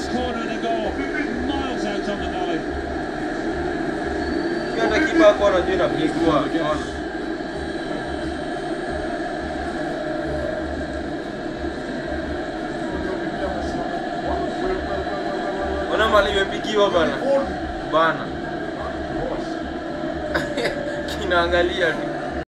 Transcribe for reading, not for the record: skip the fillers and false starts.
this corner and a goal. Miles out on the volley. Hata kipa kwa anajua inapigwa. Ona mali imepigiwa bana. Bana. Kinaangalia tu.